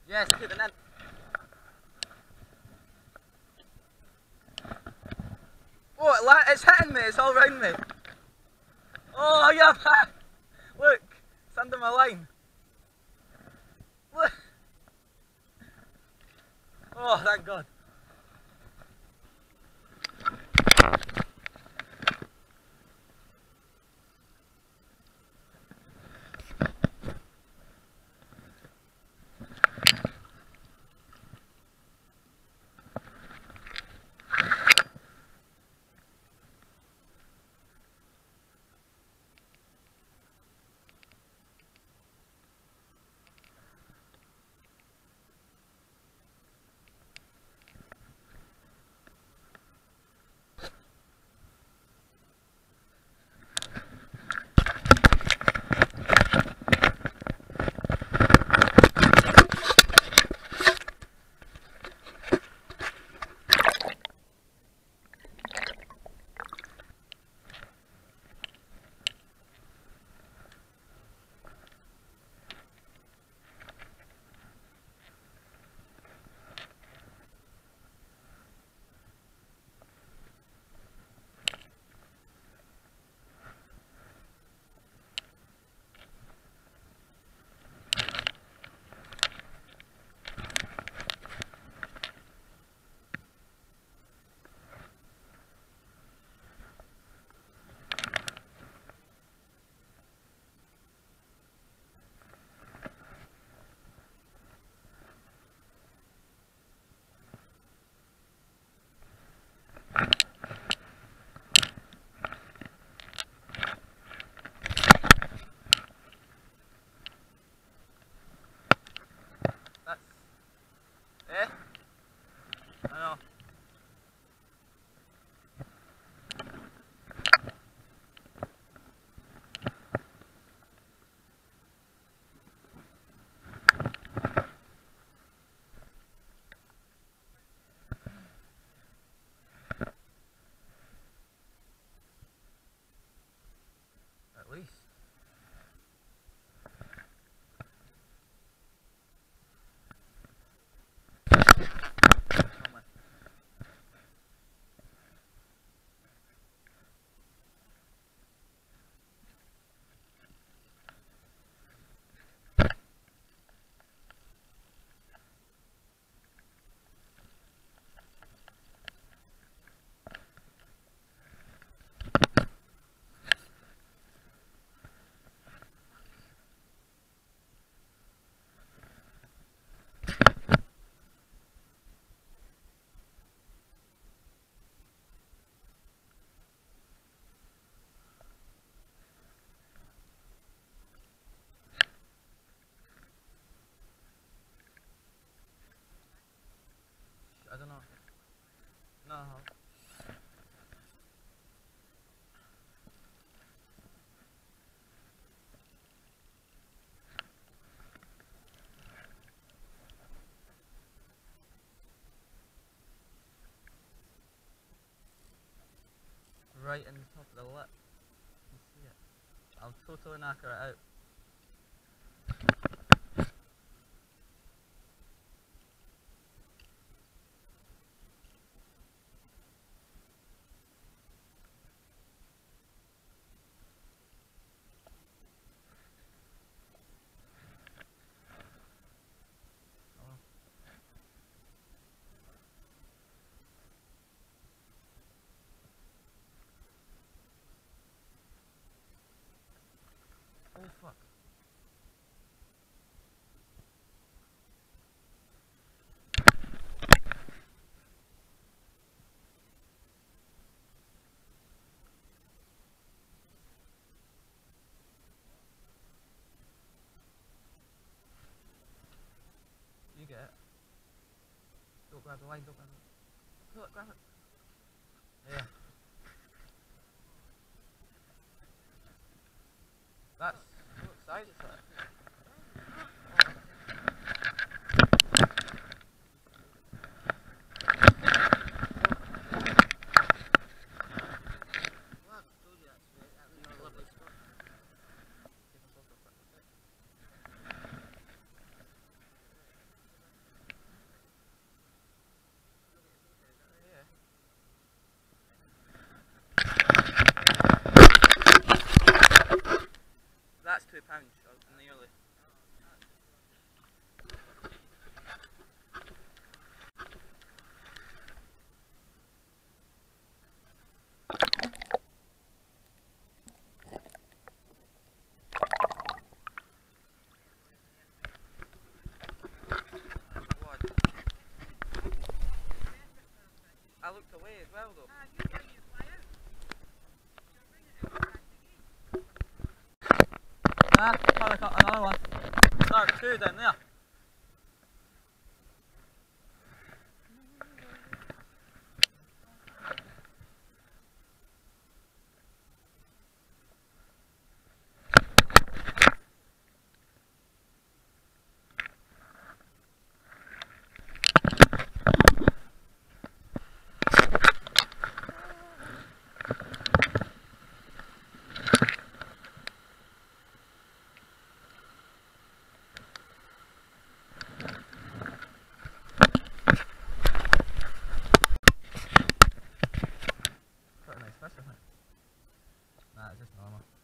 Yes, hit the net. Oh, it's hitting me, it's all around me. Oh, yeah, look, it's under my line. Look. Oh, thank God. That's... Eh? I know. At least. I don't know. No. Right in the top of the lip. You see it? I'll totally knock her out. Oh fuck. You get it. Don't grab the line, don't grab it. Pull it, grab it. Yeah. That's... What size is that? ounce, or nearly. What? I looked away as well though. Probably got another one. There's two down there. Quite a nice fish, isn't it? Nah, it's just normal.